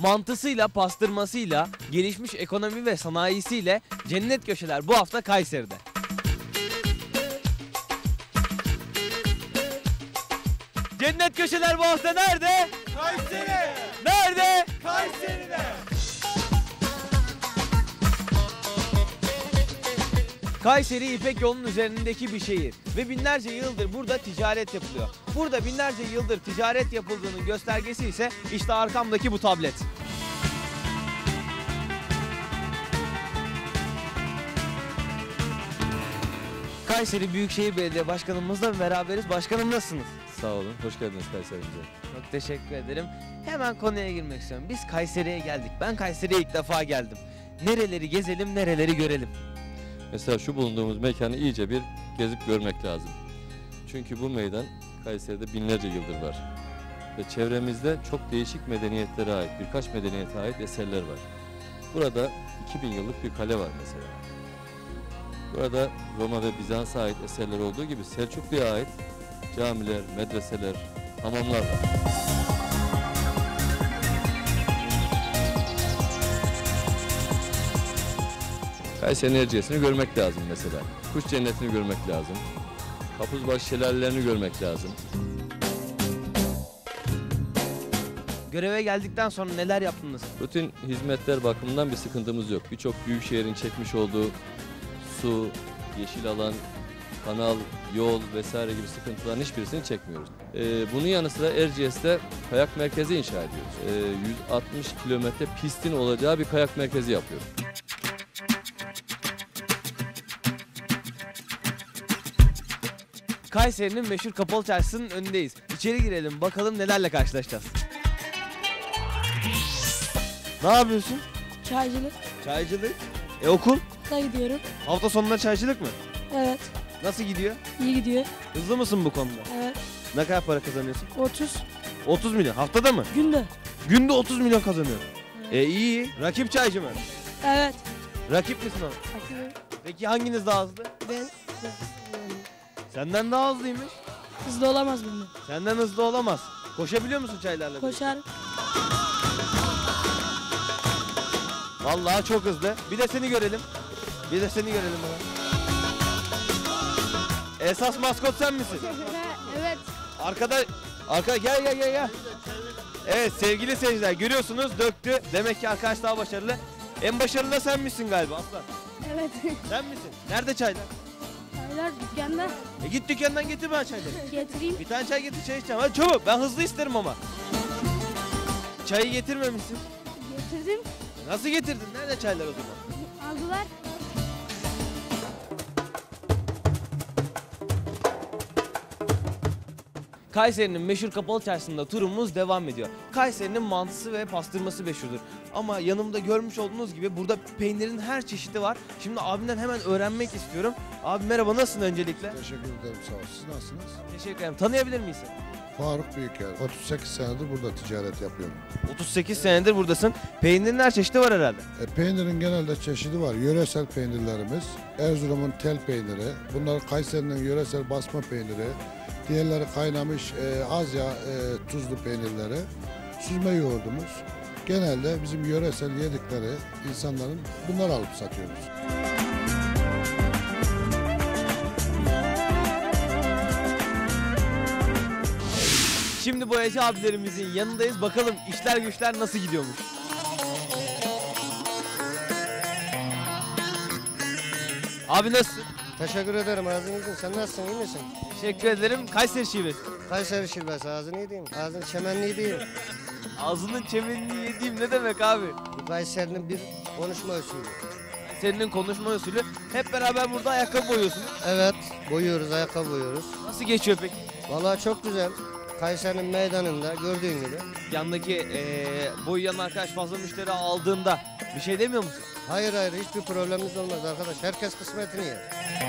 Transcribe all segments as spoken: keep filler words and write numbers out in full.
Mantısıyla, pastırmasıyla, gelişmiş ekonomi ve sanayisiyle cennet köşeler bu hafta Kayseri'de. Cennet köşeler bu hafta nerede? Kayseri! Nerede? Kayseri'de! Kayseri İpek yolunun üzerindeki bir şehir ve binlerce yıldır burada ticaret yapılıyor. Burada binlerce yıldır ticaret yapıldığının göstergesi ise işte arkamdaki bu tablet. Kayseri Büyükşehir Belediye Başkanımızla beraberiz. Başkanım nasılsınız? Sağ olun, hoş geldiniz Kayseri'mize. Çok teşekkür ederim. Hemen konuya girmek istiyorum. Biz Kayseri'ye geldik. Ben Kayseri'ye ilk defa geldim. Nereleri gezelim, nereleri görelim? Mesela şu bulunduğumuz mekanı iyice bir gezip görmek lazım. Çünkü bu meydan Kayseri'de binlerce yıldır var. Ve çevremizde çok değişik medeniyetlere ait, birkaç medeniyete ait eserler var. Burada iki bin yıllık bir kale var mesela. Burada Roma ve Bizans'a ait eserler olduğu gibi Selçuklu'ya ait camiler, medreseler, hamamlar var. Kayseri'nin Erciyes'ini görmek lazım mesela. Kuş cennetini görmek lazım. Kapuzbaşı şelalelerini görmek lazım. Göreve geldikten sonra neler yaptınız? Rutin hizmetler bakımından bir sıkıntımız yok. Birçok büyük şehrin çekmiş olduğu su, yeşil alan, kanal, yol vesaire gibi sıkıntıların hiçbirisini çekmiyoruz. Ee, bunun yanı sıra Erciyes'te kayak merkezi inşa ediyoruz. Ee, yüz altmış kilometre pistin olacağı bir kayak merkezi yapıyoruz. Kayseri'nin meşhur Kapalı Çarşısı'nın önündeyiz. İçeri girelim bakalım nelerle karşılaşacağız. Ne yapıyorsun? Çaycılık. Çaycılık. E okul? Da gidiyorum. Hafta sonunda çaycılık mı? Evet. Nasıl gidiyor? İyi gidiyor. Hızlı mısın bu konuda? Evet. Ne kadar para kazanıyorsun? otuz. otuz milyon. Haftada mı? Günde. Günde otuz milyon kazanıyorsun. Evet. E iyi. Rakip çaycı mı? Evet. Rakip misin o? Bakıyorum. Peki hanginiz daha hızlı? Ben Senden daha hızlıymış. hızlı olamaz benden. Senden hızlı olamaz. Koşabiliyor musun çaylarla? Koşar. Vallahi çok hızlı. Bir de seni görelim. Bir de seni görelim bana. Esas maskot sen misin? Evet. Arkada, arkada gel gel gel gel. Evet sevgili seyirciler görüyorsunuz döktü. Demek ki arkadaş daha başarılı. En başarılı da sen misin galiba Aslan? Evet. Sen misin? Nerede çaylar? Çaylar dükkanda. E git dükkandan getir bana çayları. Getireyim. Bir tane çay getir çay içeceğim. Hadi çabuk ben hızlı isterim ama. Çayı getirmemişsin. Getirdim. Nasıl getirdin? Nerede çaylar o zaman? Aldılar. Kayseri'nin meşhur Kapalı Çarşısı'nda turumuz devam ediyor. Kayseri'nin mantısı ve pastırması meşhurdur. Ama yanımda görmüş olduğunuz gibi burada peynirin her çeşidi var. Şimdi abimden hemen öğrenmek istiyorum. Abi merhaba nasılsın öncelikle? Teşekkür ederim sağ ol. Siz nasılsınız? Teşekkür ederim. Tanıyabilir miyiz? Faruk Büyüker. otuz sekiz senedir burada ticaret yapıyorum. otuz sekiz senedir buradasın. Peynirin her çeşidi var herhalde. E, peynirin genelde çeşidi var. Yöresel peynirlerimiz. Erzurum'un tel peyniri. Bunlar Kayseri'nin yöresel basma peyniri. Diğerleri kaynamış e, az yağ e, tuzlu peynirleri. Süzme yoğurdumuz. Genelde bizim yöresel yedikleri insanların bunları alıp satıyoruz. Şimdi boyacı abilerimizin yanındayız. Bakalım işler güçler nasıl gidiyormuş. Abi nasılsın? Teşekkür ederim, ağzını yedim. Sen nasılsın, iyi misin? Teşekkür ederim. Kayseri şivesi. Kayseri şivesi, ağzını yedim. Ağzını çemenli yedim. Ağzının çemenini yediğim ne demek abi? Bu Kayseri'nin bir konuşma usulü. Senin konuşma usulü. Hep beraber burada ayakkabı boyuyorsunuz. Evet, boyuyoruz, ayakkabı boyuyoruz. Nasıl geçiyor peki? Vallahi çok güzel. Kayseri'nin meydanında gördüğün gibi. Yandaki ee, boyayan arkadaş fazla müşteri aldığında bir şey demiyor musun? Hayır hayır, hiçbir problemimiz olmaz arkadaş. Herkes kısmetini yer.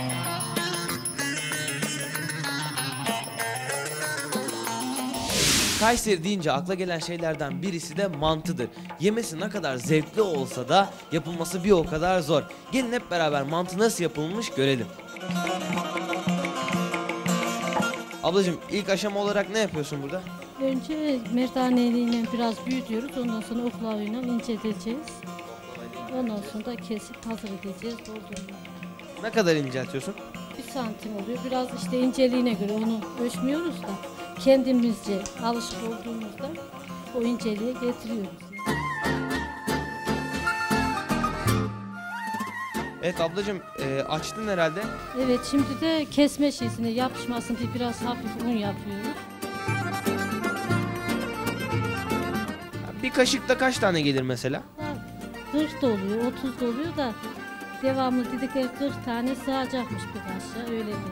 Kayseri deyince akla gelen şeylerden birisi de mantıdır. Yemesi ne kadar zevkli olsa da yapılması bir o kadar zor. Gelin hep beraber mantı nasıl yapılmış görelim. Ablacığım ilk aşama olarak ne yapıyorsun burada? Önce merdaneyle biraz büyütüyoruz. Ondan sonra oklavayla incelteceğiz. Ondan sonra da kesip hazır edeceğiz. Doldurma. Ne kadar inceltiyorsun? Bir santim oluyor. Biraz işte inceliğine göre onu ölçmüyoruz da kendimizce alışık olduğumuzda o inceliğe getiriyoruz. Evet ablacığım e, açtın herhalde. Evet, şimdi de kesme şeysine yapışmasın diye biraz hafif un yapıyoruz. Bir kaşıkta kaç tane gelir mesela? kırk da oluyor, otuz da oluyor da devamlı dedikleri kırk tane sığacakmış bir kaşığa, öyle diyor.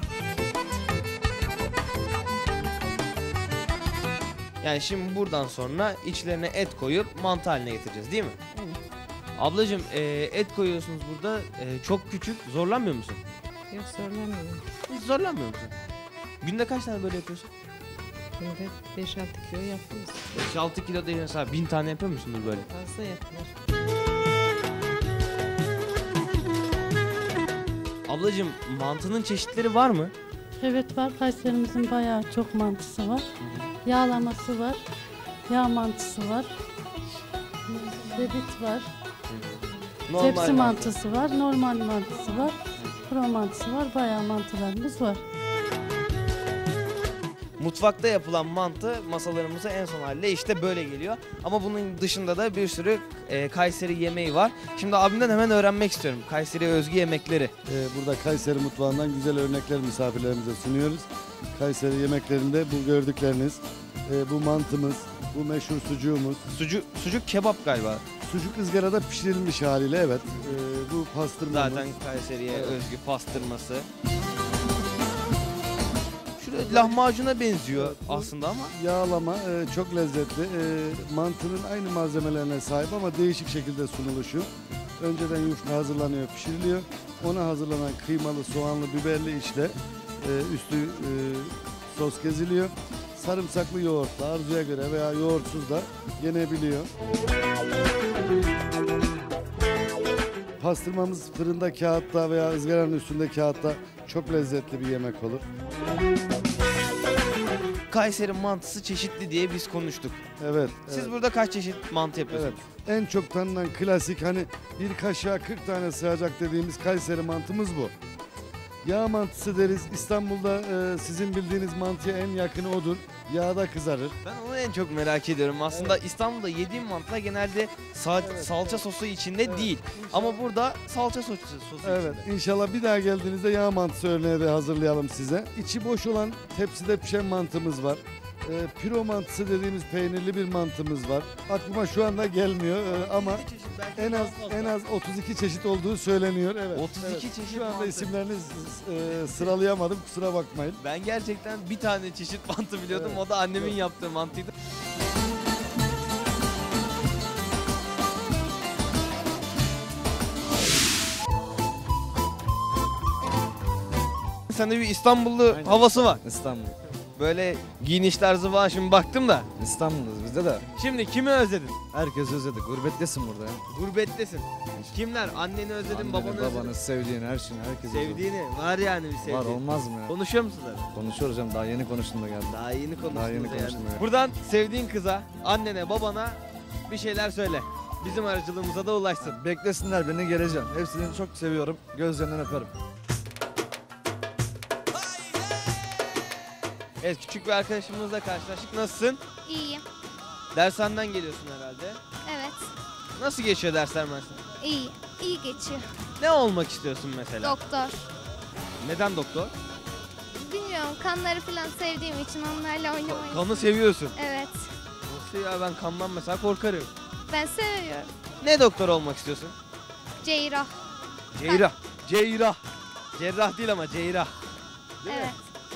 Yani şimdi buradan sonra içlerine et koyup mantı haline getireceğiz değil mi? Evet. Ablacığım e, et koyuyorsunuz burada. E, çok küçük. Zorlanmıyor musun? Yok zorlanmıyorum. Hiç zorlanmıyor musun? Günde kaç tane böyle yapıyorsun? Günde beş altı kilo yapıyoruz. beş altı kilo değil mesela bin tane yapıyor musundur böyle? Fazla yapılır. Ablacığım mantının çeşitleri var mı? Evet var. Kayserimizin bayağı çok mantısı var. Yağlaması var. Yağ mantısı var. Zebit var. Tepsi mantı. mantısı var. Normal mantısı var. Pro mantısı var. Bayağı mantılarımız var. Mutfakta yapılan mantı masalarımıza en son haliyle işte böyle geliyor. Ama bunun dışında da bir sürü e, Kayseri yemeği var. Şimdi abimden hemen öğrenmek istiyorum. Kayseri'ye özgü yemekleri. Ee, Burada Kayseri mutfağından güzel örnekler misafirlerimize sunuyoruz. Kayseri yemeklerinde bu gördükleriniz, e, bu mantımız, bu meşhur sucuğumuz, Sucuk, sucuk kebap galiba. sucuk ızgarada pişirilmiş haliyle evet. Ee, Bu pastırmamız. Zaten Kayseri'ye Evet. özgü pastırması. Şurada lahmacuna benziyor Evet, bu- aslında ama. Yağlama e, çok lezzetli. E, mantının aynı malzemelerine sahip ama değişik şekilde sunuluşu. Önceden yufka hazırlanıyor, pişiriliyor. Ona hazırlanan kıymalı, soğanlı, biberli içle e, üstü e, sos geziliyor. Sarımsaklı yoğurtla arzuya göre veya yoğurtsuz da yenebiliyor. Pastırmamız fırında kağıtta veya ızgaranın üstünde kağıtta çok lezzetli bir yemek olur. Kayseri mantısı çeşitli diye biz konuştuk. Evet. Siz evet. burada kaç çeşit mantı Evet. yapıyorsunuz? En çok tanınan klasik hani bir kaşığa kırk tane sığacak dediğimiz Kayseri mantımız bu. Yağ mantısı deriz. İstanbul'da e, sizin bildiğiniz mantıya en yakını odur. Yağda kızarır. Ben onu en çok merak ediyorum. Aslında İstanbul'da yediğim mantılar genelde sal- Evet, salça evet. sosu içinde Evet. değil. Ama burada salça sosu, sosu Evet, içinde. inşallah bir daha geldiğinizde yağ mantısı örneği de hazırlayalım size. İçi boş olan tepside pişen mantımız var. E, piro mantısı dediğimiz peynirli bir mantımız var. Aklıma şu anda gelmiyor e, ama otuz iki çeşit, belki en daha az fazla. en az otuz iki çeşit olduğu söyleniyor. Evet. otuz iki evet. çeşit Şu anda mantı. isimlerini e, sıralayamadım, kusura bakmayın. Ben gerçekten bir tane çeşit mantı biliyordum. Evet. O da annemin Evet. yaptığı mantıydı. Sende bir İstanbullu Aynen. havası var. İstanbul. Böyle giyinişler zıvan şimdi baktım da. İstanbul'dayız bizde de. Şimdi kimi özledin? Herkes özledi. Gurbettesin burada ya. Gurbettesin. Kimler? Anneni özledin, Anneni, babanı özledin. babanı, sevdiğini, her şeyini herkes özledi. Sevdiğini. Var yani bir sevdiğin. Var olmaz mı ya? Konuşuyor musun zaten? Konuşuyoruz canım. Daha yeni konuştum da geldim. Daha yeni konuştunuz Daha yeni yani. konuştum ya. Buradan sevdiğin kıza, annene, babana bir şeyler söyle. Bizim aracılığımıza da ulaşsın. Beklesinler beni, geleceğim. Hepsini çok seviyorum. Gözlerinden öperim. Evet, küçük bir arkadaşımızla karşılaştık. Nasılsın? İyiyim. Dershaneden geliyorsun herhalde. Evet. Nasıl geçiyor dersler mesela? İyi. İyi geçiyor. Ne olmak istiyorsun mesela? Doktor. Neden doktor? Bilmiyorum, kanları falan sevdiğim için onlarla oynamayı. Kanı seviyorsun. Evet. Nasıl ya, ben kandan mesela korkarım. Ben seviyorum. Ne doktor olmak istiyorsun? Cerrah. Cerrah. Cerrah. Cerrah değil ama cerrah. Değil mi? Evet.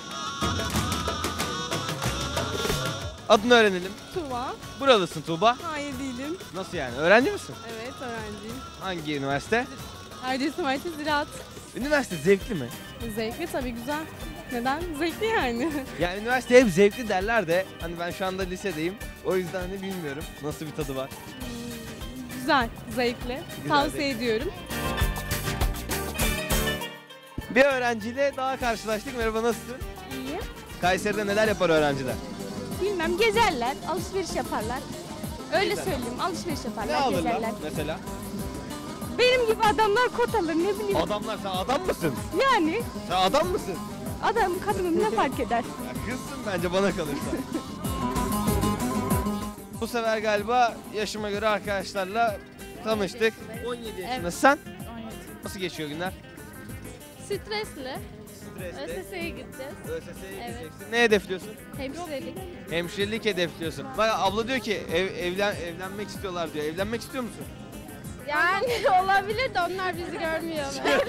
Adını öğrenelim. Tuva. Buralısın Tuğba. Hayır değilim. Nasıl yani? Öğrenci misin? Evet öğrenciyim. Hangi üniversite? Erciyes Üniversitesi Ziraat. Üniversite zevkli mi? Zevkli tabii, güzel. Neden? Zevkli yani. Yani üniversite hep zevkli derler de hani ben şu anda lisedeyim. O yüzden hani bilmiyorum nasıl bir tadı var. Güzel, zevkli. Tavsiye ediyorum. Bir öğrenciyle daha karşılaştık. Merhaba, nasılsın? İyi. Kayseri'de neler yapar öğrenciler? bilmem gezerler, alışveriş yaparlar. Öyle Gezer. söyleyeyim, alışveriş Ne yaparlar, alırlar gezerler. mesela? Benim gibi adamlar kot alır, ne bileyim. Adamlar, sen adam mısın? Yani Sen adam mısın? adam kadının ne fark eder? Ya kızsın bence bana kalırsa. Bu sefer galiba yaşıma göre arkadaşlarla tanıştık. on yedi yaşındasın. Sen? on yedi. Nasıl geçiyor günler? Stresli. Stresli. ÖSS'ye gideceğiz. ÖSS'ye Evet. gideceksin. Ne hedefliyorsun? Hemşirelik. Hemşirelik hedefliyorsun. Bak abla diyor ki ev, evlen, evlenmek istiyorlar diyor. Evlenmek istiyor musun? Yani olabilir de onlar bizi görmüyor.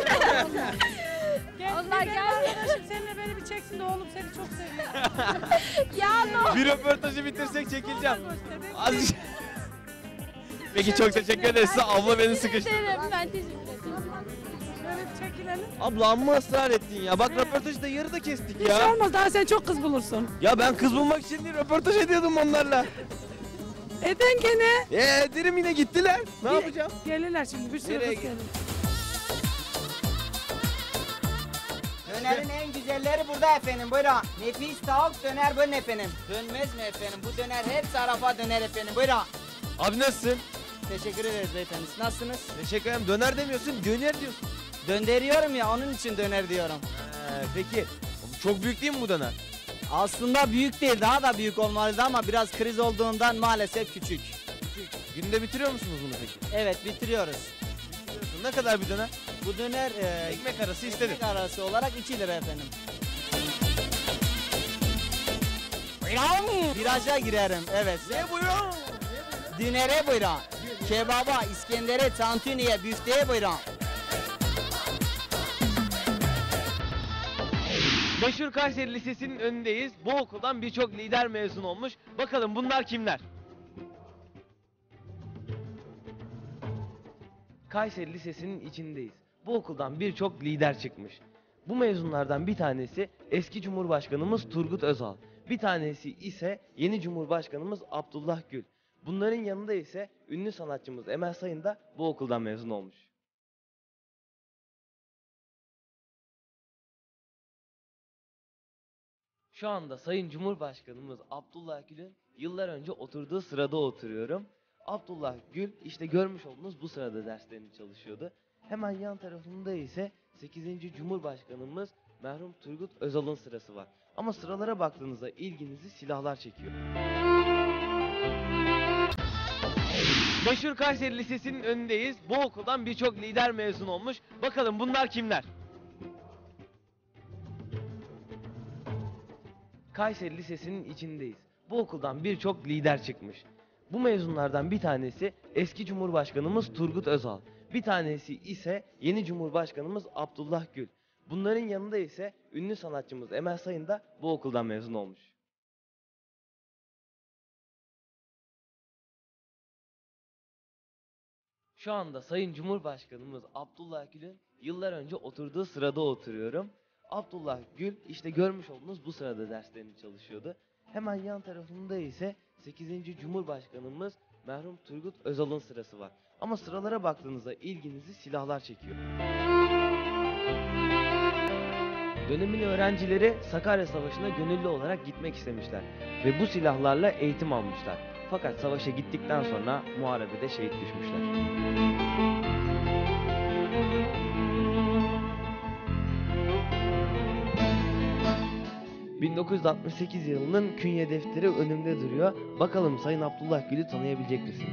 Onlar gelmiyor. Seninle beni bir çeksin de oğlum seni çok seviyor. Ya no. Bir röportajı bitirsek çekileceğim. Az... Peki çok teşekkür ederiz. Size abla beni sıkıştırdı. Ederim, ben teşekkür ederim. Şöyle bir çekilelim. Abla amma ısrar ettin ya. Bak röportajı da yarıda kestik Bir şey ya. olmaz daha sen çok kız bulursun. Ya ben kız bulmak için değil röportaj ediyordum onlarla. Eden gene. Eee ederim yine gittiler. Ne Bir- yapacağım? Gelirler şimdi bir sürü Nereye kız gelir. Dönerin en güzelleri burada efendim. Buyurun. Nefis tavuk döner buyurun efendim. Dönmez mi efendim? Bu döner her tarafa döner efendim. Buyurun. Abi nasılsın? Teşekkür ederiz beyefendi. Siz nasılsınız? Teşekkür ederim. Döner demiyorsun, döner diyorsun. Döndürüyorum ya onun için döner diyorum. Ee, peki çok büyük değil mi bu döner? Aslında büyük değil, daha da büyük olmalıydı ama biraz kriz olduğundan maalesef küçük. Günde bitiriyor musunuz bunu peki? Evet, bitiriyoruz. Ne kadar bir döner? Bu döner e, Ekmek arası istedim. ekmek arası olarak iki lira efendim. Viraja girerim, evet. Ne buyurun? Dünere buyurun. Kebaba, İskender'e, tantuniye, büfteye buyurun. Meşhur Kayseri Lisesi'nin önündeyiz. Bu okuldan birçok lider mezun olmuş. Bakalım bunlar kimler? Kayseri Lisesi'nin içindeyiz. Bu okuldan birçok lider çıkmış. Bu mezunlardan bir tanesi eski Cumhurbaşkanımız Turgut Özal. Bir tanesi ise yeni Cumhurbaşkanımız Abdullah Gül. Bunların yanında ise ünlü sanatçımız Emel Sayın da bu okuldan mezun olmuş. Şu anda Sayın Cumhurbaşkanımız Abdullah Gül'ün yıllar önce oturduğu sırada oturuyorum. Abdullah Gül işte görmüş olduğunuz bu sırada derslerini çalışıyordu. Hemen yan tarafında ise sekizinci Cumhurbaşkanımız merhum Turgut Özal'ın sırası var. Ama sıralara baktığınızda ilginizi silahlar çekiyor. Meşhur Kayseri Lisesi'nin önündeyiz. Bu okuldan birçok lider mezun olmuş. Bakalım bunlar kimler? Kayseri Lisesi'nin içindeyiz. Bu okuldan birçok lider çıkmış. Bu mezunlardan bir tanesi eski Cumhurbaşkanımız Turgut Özal. Bir tanesi ise yeni Cumhurbaşkanımız Abdullah Gül. Bunların yanında ise ünlü sanatçımız Emel Sayın da bu okuldan mezun olmuş. Şu anda Sayın Cumhurbaşkanımız Abdullah Gül'ün yıllar önce oturduğu sırada oturuyorum. Abdullah Gül işte görmüş olduğunuz bu sırada derslerini çalışıyordu. Hemen yan tarafında ise sekizinci Cumhurbaşkanımız merhum Turgut Özal'ın sırası var. Ama sıralara baktığınızda ilginizi silahlar çekiyor. Dönemin öğrencileri Sakarya Savaşı'na gönüllü olarak gitmek istemişler ve bu silahlarla eğitim almışlar. Fakat savaşa gittikten sonra muharebede şehit düşmüşler. bin dokuz yüz altmış sekiz yılının künye defteri önümde duruyor. Bakalım Sayın Abdullah Gül'ü tanıyabilecek misin?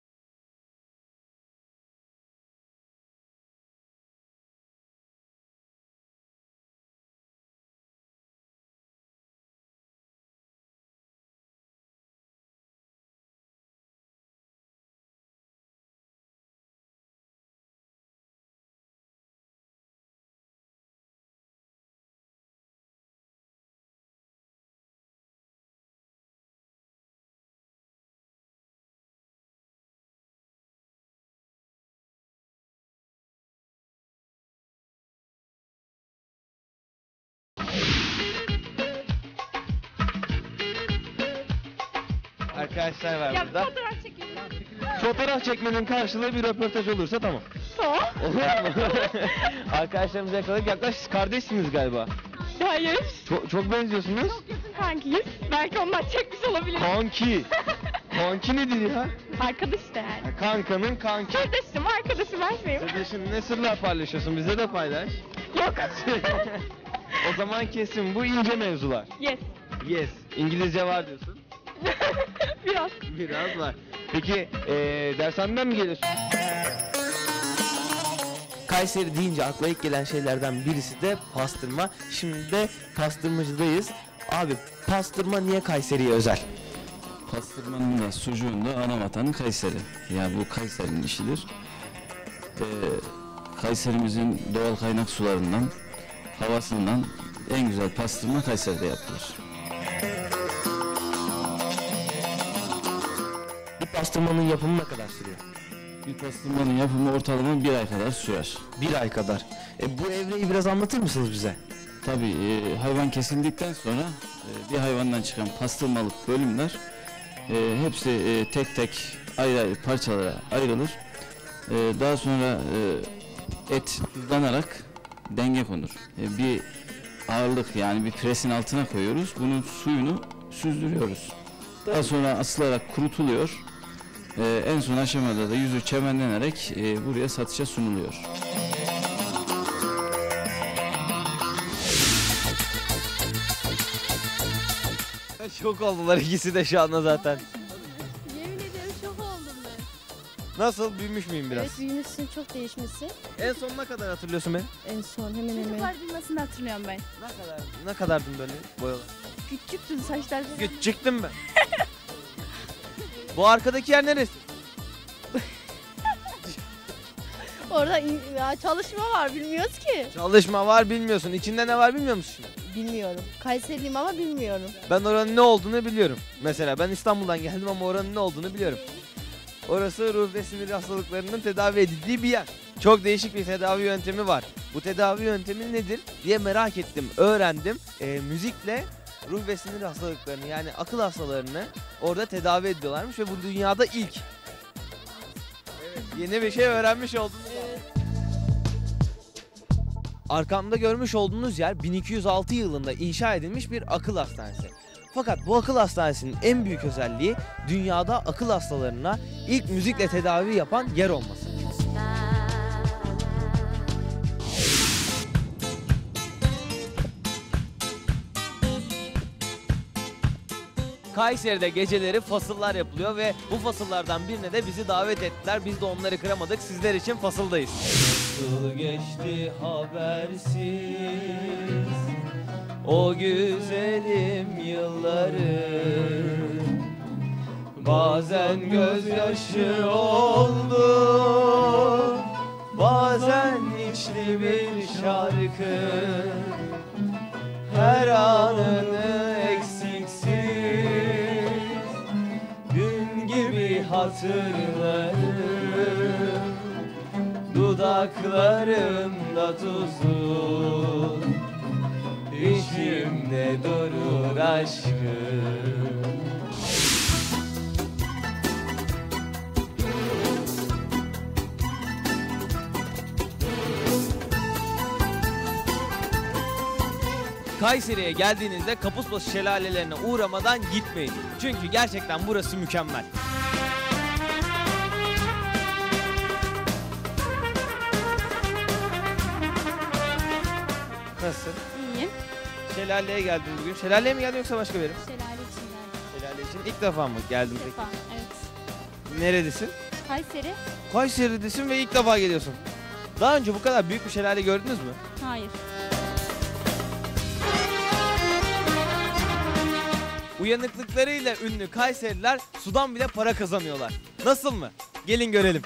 Arkadaşlar var burada. Fotoğraf çekelim. Fotoğraf çekmenin karşılığı bir röportaj olursa tamam. Tamam. Olur mu? Arkadaşlarımıza yakaladık. Yaklaş, siz kardeşsiniz galiba. Hayır. Çok, çok benziyorsunuz. Çok yakın kankiyiz. Belki ondan çekmiş olabilir. Kanki. Kanki nedir ya? Arkadaş da yani. Ha, kankanın kanki. Kardeşim, arkadaşım her şeyim. Kardeşim ne sırlar paylaşıyorsun? Bize de paylaş. Yok. O zaman kesin bu ince mevzular. Yes. Yes. İngilizce var diyorsun. Biraz. Biraz var. Peki ee, dershaneden mi geliyorsun? Kayseri deyince akla ilk gelen şeylerden birisi de pastırma. Şimdi de pastırmacıdayız. Abi pastırma niye Kayseri'ye özel? Pastırmanın da sucuğun da ana vatanı Kayseri. Yani bu Kayseri'nin işidir. Ee, Kayserimizin doğal kaynak sularından, havasından en güzel pastırma Kayseri'de yapılır. Bir pastırmanın yapımı ne kadar sürüyor? Bir pastırmanın yapımı ortalama bir ay kadar sürer. Bir ay kadar. E, bu evreyi biraz anlatır mısınız bize? Tabii e, hayvan kesildikten sonra e, bir hayvandan çıkan pastırmalık bölümler e, hepsi e, tek tek ayrı ayrı parçalara ayrılır. E, daha sonra e, et tuzlanarak denge konur. E, bir ağırlık yani bir presin altına koyuyoruz. Bunun suyunu süzdürüyoruz. Daha sonra asılarak kurutuluyor. Ee, en son aşamada da yüzü çemenlenerek e, buraya satışa sunuluyor. Şok oldular ikisi de şu anda zaten. Yemin ederim şok oldum ben. Nasıl? Büyümüş müyüm biraz? Evet büyümüşsün, çok değişmişsin. En son ne kadar hatırlıyorsun beni? En son hemen hemen. Çocuklar bilmesini hatırlıyorum ben. Ne kadar? Ne kadardın böyle boyalar? Küçüktün saçlar. Küçüktüm ben. Bu arkadaki yer neresi? Orada in- ya çalışma var bilmiyoruz ki. Çalışma var bilmiyorsun. İçinde ne var bilmiyor musun? Bilmiyorum. Kayseriliyim ama bilmiyorum. Ben oranın ne olduğunu biliyorum. Mesela ben İstanbul'dan geldim ama oranın ne olduğunu biliyorum. Orası ruh ve sinir hastalıklarının tedavi edildiği bir yer. Çok değişik bir tedavi yöntemi var. Bu tedavi yöntemi nedir diye merak ettim, öğrendim. E, müzikle ruh ve sinir hastalıklarını yani akıl hastalarını orada tedavi ediyorlarmış ve bu dünyada ilk. Evet, yeni bir şey öğrenmiş oldunuz. Evet. Arkamda görmüş olduğunuz yer bin iki yüz altı yılında inşa edilmiş bir akıl hastanesi. Fakat bu akıl hastanesinin en büyük özelliği dünyada akıl hastalarına ilk müzikle tedavi yapan yer olması. Kayseri'de geceleri fasıllar yapılıyor ve bu fasıllardan birine de bizi davet ettiler. Biz de onları kıramadık. Sizler için fasıldayız. Nasıl geçti habersiz o güzelim yılları, bazen gözyaşı oldu, bazen içli bir şarkı, her anını eksiksiz dün gibi hatırlarım, dudaklarımda tuzlu, içimde durur aşkım. Kayseri'ye geldiğinizde Kapusbaşı şelalelerine uğramadan gitmeyin. Çünkü gerçekten burası mükemmel. Nasılsın? İyiyim. Şelaleye geldin bugün. Şelaleye mi geldin yoksa başka bir yere mi? Şelale için geldim. Şelale için ilk defa mı geldin peki? Defa, evet. Neredesin? Kayseri? Kayseri'desin ve ilk defa geliyorsun. Daha önce bu kadar büyük bir şelale gördünüz mü? Hayır. Uyanıklıklarıyla ünlü Kayseriler sudan bile para kazanıyorlar. Nasıl mı? Gelin görelim.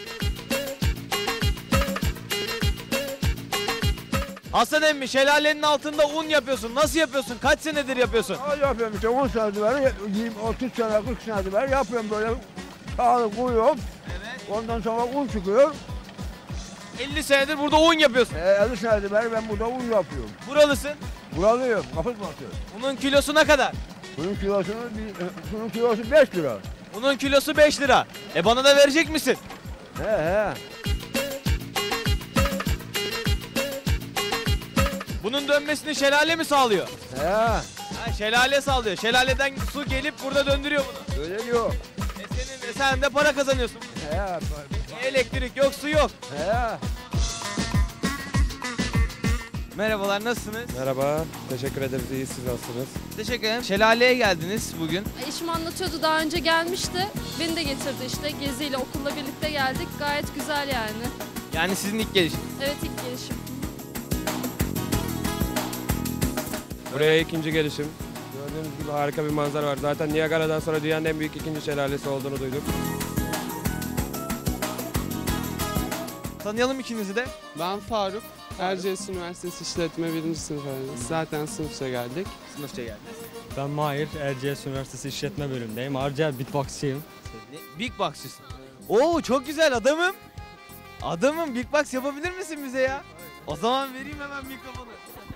Hasan emmi şelalenin altında un yapıyorsun. Nasıl yapıyorsun? Kaç senedir yapıyorsun? Aa, yapıyorum işte on senedir beri, yirmi otuz sene kırk senedir beri yapıyorum böyle. Kağıdı koyuyorum. Evet. Ondan sonra un çıkıyor. elli senedir burada un yapıyorsun. E, elli senedir beri ben burada un yapıyorum. Buralısın. Buralıyım, Kapısbaşı. Unun kilosu ne kadar? Bunun kilosu, bunun kilosu beş lira. Unun kilosu beş lira. E bana da verecek misin? He he. Bunun dönmesini şelale mi sağlıyor? He. Ha, şelale sağlıyor. Şelaleden su gelip burada döndürüyor bunu. Öyle diyor. E senin, e sen de para kazanıyorsun. He. Elektrik yok, su yok. He. Merhabalar, nasılsınız? Merhaba, teşekkür ederiz. İyi, siz nasılsınız? Teşekkür ederim. Şelaleye geldiniz bugün. Eşim anlatıyordu, daha önce gelmişti. Beni de getirdi işte. Geziyle, okulla birlikte geldik. Gayet güzel yani. Yani sizin ilk gelişiniz. Evet, ilk gelişim. Buraya ikinci gelişim. Gördüğünüz gibi harika bir manzara var. Zaten Niagara'dan sonra dünyanın en büyük ikinci şelalesi olduğunu duyduk. Tanıyalım ikinizi de. Ben Faruk. Erciyes Üniversitesi İşletme birinci sınıf öğrencisi. Zaten sınıfça geldik. Sınıfça geldiniz. Ben Mahir, Erciyes Üniversitesi İşletme bölümündeyim. Ayrıca beatboxçıyım. Big Box'çısın. Oo, çok güzel adamım. Adamım, Big Box yapabilir misin bize ya? O zaman vereyim hemen mikrofonu.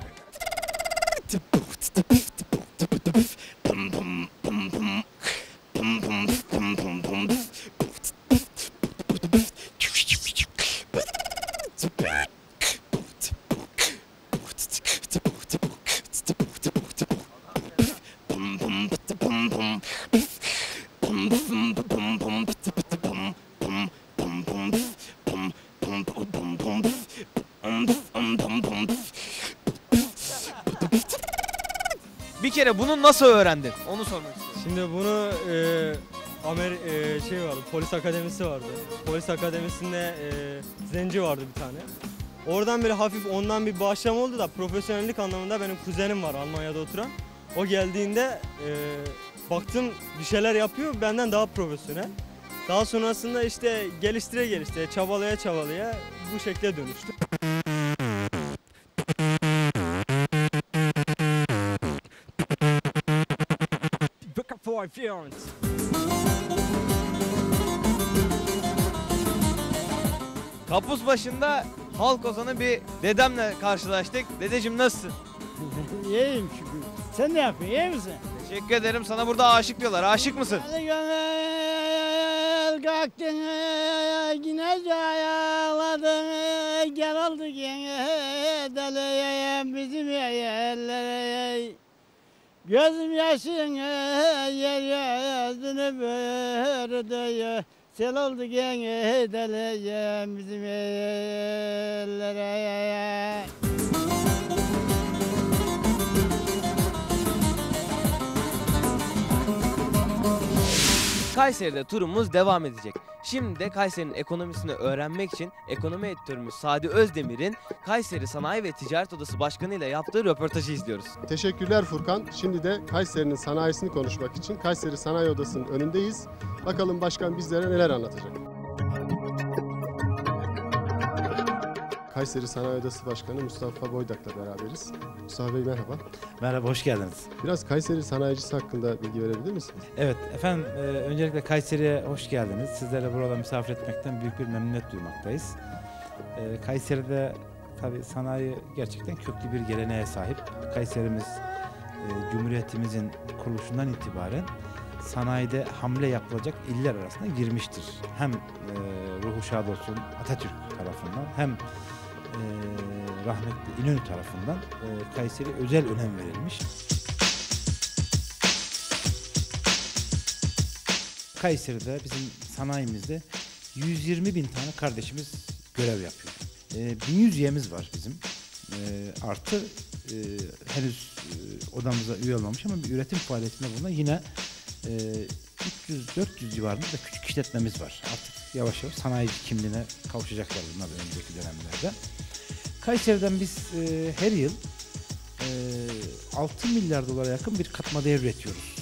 Bir kere bunu nasıl öğrendin? Onu sormak istiyorum. Şimdi bunu e, Amer e, şey vardı, polis akademisi vardı. Polis akademisinde e, zenci vardı bir tane. Oradan bir hafif ondan bir başlama oldu da profesyonellik anlamında benim kuzenim var Almanya'da oturan. O geldiğinde e, baktım bir şeyler yapıyor, benden daha profesyonel. Daha sonrasında işte geliştire geliştire, çabalaya çabalaya bu şekle dönüştü. Kapuz başında halk ozanı bir dedemle karşılaştık. Dedeciğim, nasılsın? İyiyim şükür. Sen ne yapıyorsun? İyi misin? Teşekkür ederim. Sana burada aşık diyorlar. Aşık mısın? Hadi gönül kalktın yine ağladın, gel oldu yine deleyem bizim yerlere. Gözüm yaşın yer yüzünü bördü, sel oldu gene deleyem bizim yerlere. Kayseri'de turumuz devam edecek. Şimdi de Kayseri'nin ekonomisini öğrenmek için ekonomi editörümüz Sadi Özdemir'in Kayseri Sanayi ve Ticaret Odası Başkanı ile yaptığı röportajı izliyoruz. Teşekkürler Furkan. Şimdi de Kayseri'nin sanayisini konuşmak için Kayseri Sanayi Odası'nın önündeyiz. Bakalım başkan bizlere neler anlatacak. Kayseri Sanayi Odası Başkanı Mustafa Boydak'la beraberiz. Mustafa Bey merhaba. Merhaba, hoş geldiniz. Biraz Kayseri sanayicisi hakkında bilgi verebilir misiniz? Evet efendim, e, öncelikle Kayseri'ye hoş geldiniz. Sizlerle burada misafir etmekten büyük bir memnuniyet duymaktayız. E, Kayseri'de tabii sanayi gerçekten köklü bir geleneğe sahip. Kayserimiz e, Cumhuriyetimizin kuruluşundan itibaren sanayide hamle yapılacak iller arasına girmiştir. Hem e, ruhu şad olsun Atatürk tarafından, hem e, rahmetli İnönü tarafından e, Kayseri özel önem verilmiş. Kayseri'de bizim sanayimizde yüz yirmi bin tane kardeşimiz görev yapıyor. E, bin yüz üyemiz var bizim. E, artı e, henüz e, odamıza üye olmamış ama bir üretim faaliyetinde bulunan yine e, üç yüz dört yüz civarında da küçük işletmemiz var. Artık yavaş yavaş sanayici kimliğine kavuşacaklar bunlar önümüzdeki dönemlerde. Kayseri'den biz e, her yıl e, altı milyar dolara yakın bir katma değer üretiyoruz.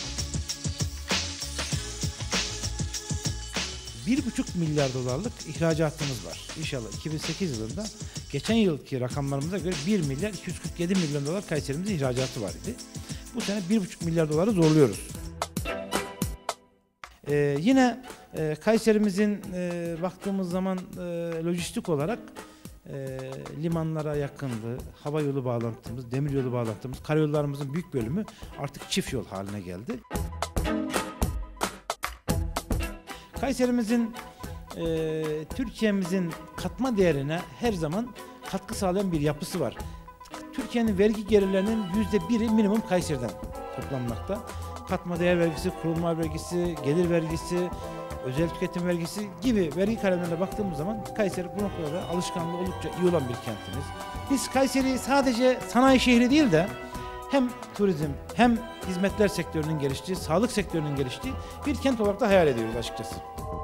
bir buçuk milyar dolarlık ihracatımız var. İnşallah iki bin sekiz yılında geçen yılki rakamlarımıza göre bir milyar iki yüz kırk yedi milyon dolar Kayseri'mizin ihracatı var idi. Bu sene bir buçuk milyar doları zorluyoruz. Ee, yine e, Kayseri'mizin e, baktığımız zaman e, lojistik olarak e, limanlara yakınlığı, hava yolu bağlantımız, demir yolu bağlantımız, karayollarımızın büyük bölümü artık çift yol haline geldi. Kayseri'mizin e, Türkiye'mizin katma değerine her zaman katkı sağlayan bir yapısı var. Türkiye'nin vergi gelirlerinin yüzde biri minimum Kayseri'den toplanmakta. Katma değer vergisi, kurulma vergisi, gelir vergisi, özel tüketim vergisi gibi vergi kalemlerine baktığımız zaman Kayseri bu noktada alışkanlığı oldukça iyi olan bir kentimiz. Biz Kayseri'yi sadece sanayi şehri değil de hem turizm hem hizmetler sektörünün geliştiği, sağlık sektörünün geliştiği bir kent olarak da hayal ediyoruz açıkçası.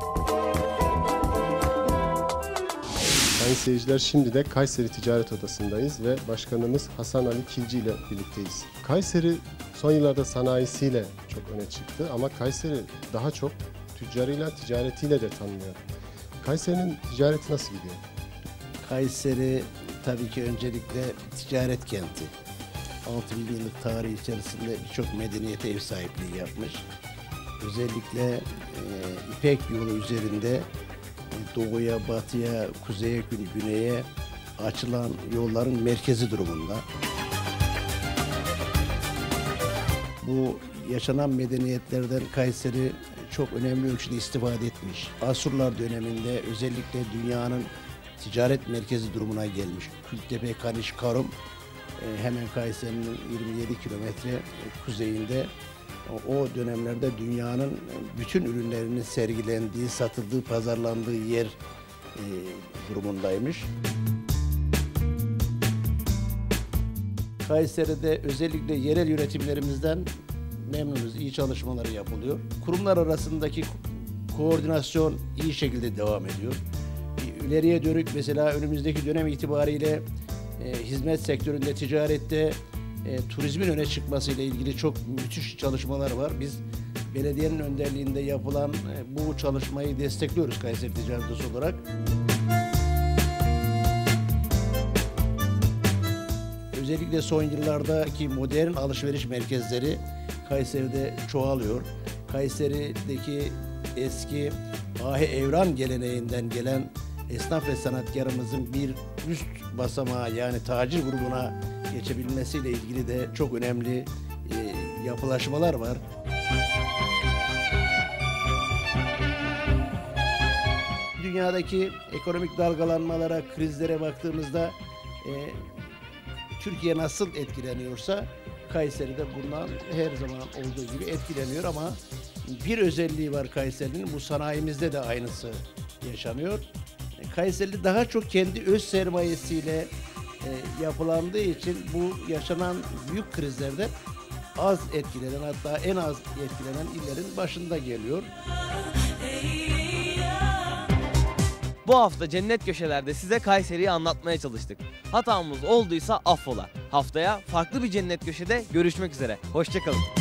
Sayın seyirciler, şimdi de Kayseri Ticaret Odası'ndayız ve Başkanımız Hasan Ali Kilci ile birlikteyiz. Kayseri son yıllarda sanayisiyle çok öne çıktı ama Kayseri daha çok tüccarıyla, ticaretiyle de tanınıyor. Kayseri'nin ticareti nasıl gidiyor? Kayseri tabii ki öncelikle ticaret kenti. altı bin yıllık tarihi içerisinde birçok medeniyete ev sahipliği yapmış. Özellikle e, İpek yolu üzerinde e, doğuya, batıya, kuzeye, güneye açılan yolların merkezi durumunda. Bu yaşanan medeniyetlerden Kayseri çok önemli ölçüde istifade etmiş. Asurlar döneminde özellikle dünyanın ticaret merkezi durumuna gelmiş. Kültepe, Kaniş, Karum e, hemen Kayseri'nin yirmi yedi kilometre kuzeyinde. O dönemlerde dünyanın bütün ürünlerinin sergilendiği, satıldığı, pazarlandığı yer e, durumundaymış. Kayseri'de özellikle yerel üretimlerimizden memnunuz, iyi çalışmaları yapılıyor. Kurumlar arasındaki koordinasyon iyi şekilde devam ediyor. İleriye dönük mesela önümüzdeki dönem itibariyle e, hizmet sektöründe, ticarette, e, turizmin öne çıkmasıyla ilgili çok müthiş çalışmalar var. Biz belediyenin önderliğinde yapılan e, bu çalışmayı destekliyoruz Kayseri Ticaret Odası olarak. Özellikle son yıllardaki modern alışveriş merkezleri Kayseri'de çoğalıyor. Kayseri'deki eski Ahi Evran geleneğinden gelen esnaf ve sanatkarımızın bir üst basamağa yani tacir grubuna geçebilmesiyle ilgili de çok önemli e, yapılaşmalar var. Dünyadaki ekonomik dalgalanmalara, krizlere baktığımızda e, Türkiye nasıl etkileniyorsa Kayseri'de bundan her zaman olduğu gibi etkileniyor ama bir özelliği var Kayseri'nin, bu sanayimizde de aynısı yaşanıyor. Kayseri daha çok kendi öz sermayesiyle e, yapılandığı için bu yaşanan büyük krizlerde az etkilenen, hatta en az etkilenen illerin başında geliyor. Bu hafta Cennet Köşeler'de size Kayseri'yi anlatmaya çalıştık. Hatamız olduysa affola. Haftaya farklı bir Cennet Köşe'de görüşmek üzere. Hoşça kalın.